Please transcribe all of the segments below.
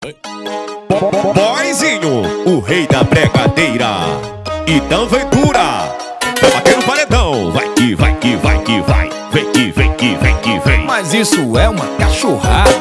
Boyzinho, o rei da bregadeira. Então Ventura, vai bater no paredão. Vai que vai que vai que vai. Vem que vem que vem que vem. Mas isso é uma cachorrada.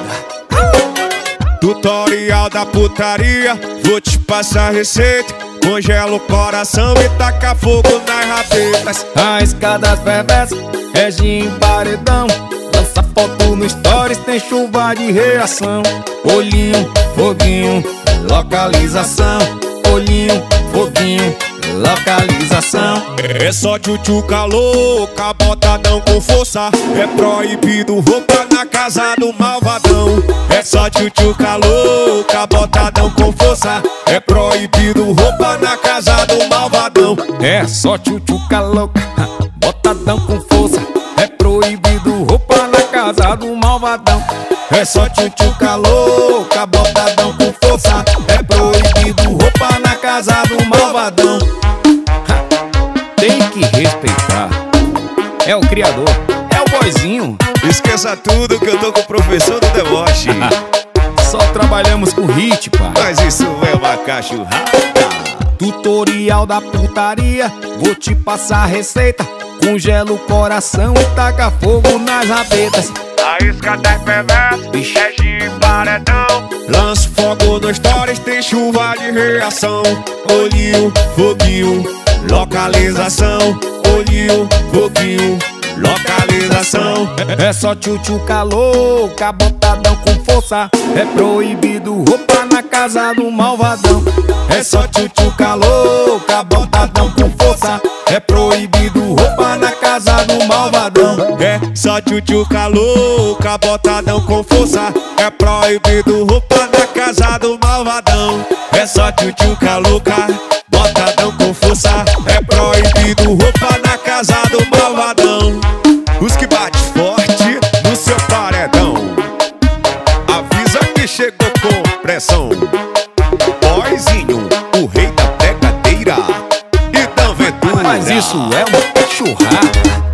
Tutorial da putaria, vou te passar a receita. Congela o coração e taca fogo nas rabetas. A escada fervece, rege em paredão. Lança foto no stories, tem chuva de reação. Olhinho, foguinho, localização. Olhinho, foguinho, localização. É só tchutchuca louca, botadão com força. É proibido roupa na casa do malvadão. É só tchutchuca louca, botadão com força. É proibido roupa na casa do malvadão. É só tchutchuca louca, botadão com força. É proibido roupa na casa do malvadão. É só tchutchuca louca, botadão com força. É proibido roupa na casa do malvadão. Tem que respeitar. É o criador, é o boyzinho. Esqueça tudo que eu tô com o professor do deboche. Só trabalhamos com hit, pá. Mas isso é uma cachorrada. Tutorial da putaria, vou te passar a receita. Congela o coração e taca fogo nas rabetas. A escada é perversa, rege em paredão. Lança fogo nos stories, tem chuva de reação. Olhinho, foguinho, localização. Olhinho, foguinho, localização. É só tchutchuca louca, botadão com força. É proibido roupa na casa do malvadão. É só tchutchuca louca, botadão com força. É proibido roupa na casa do malvadão. É só tchutchuca louca, botadão com força. É proibido roupa na casa do malvadão. É só tchutchuca louca, botadão com força. É proibido roupa na casa do malvadão. Os que bate forte no seu paredão, avisa que chegou com pressão. Boyzinho, o rei da pegadeira. Então Ventura. Mas isso é uma cachorrada.